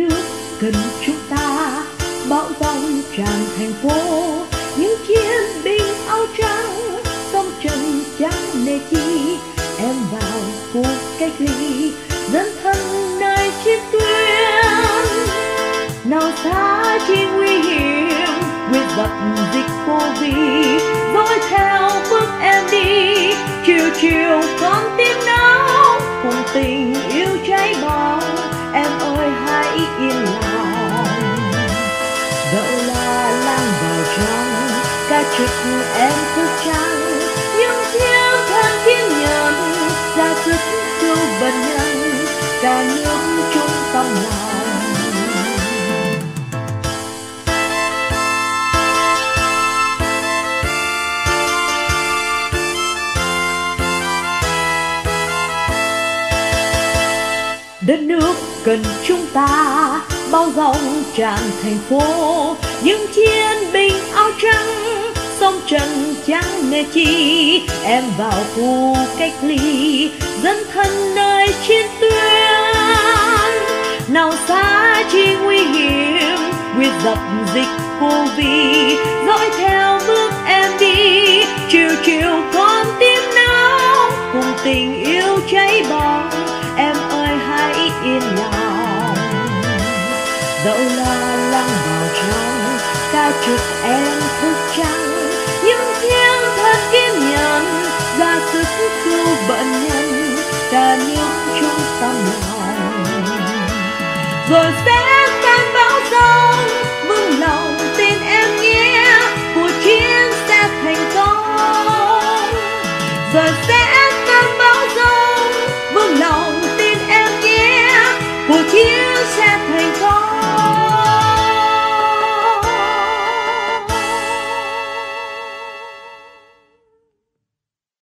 nước cần chúng ta, bão giông tràn thành phố. Những chiến binh áo trắng, sông trận chẳng nề chi. Em vào khu cách ly, dân thân nơi chiến tuyến. Nào xa chi nguy hiểm, quyết dập dịch Covid. Dõi theo bước em đi, chiều chiều con tim náo. Cùng tình yêu cháy bỏng, em ơi hãy yên lòng. Dẫu là lang vào trong, ca trực em thức trắng. Những thiên thần kiên nhẫn, ra sức cứu bệnh nhân. Cả nước chung tâm lòng. Đất nước cần chúng ta, bao giông tràn thành phố. Những chiến binh áo trắng, sông trận chẳng nề chi. Em vào khu cách ly, dân thân nơi chiến tuyến. Nào xa chi nguy hiểm, quyết dập dịch Covid. Dõi theo bước em đi, chiều chiều con tim náo. Cùng tình yêu cháy bỏng, em ơi hãy yên lòng. Dẫu lo lắng vào trong, ca trực em thức trắng. Những thiên thần kiên nhẫn, ra sức cứu bệnh nhân. Cả nước chung tâm lòng, rồi sẽ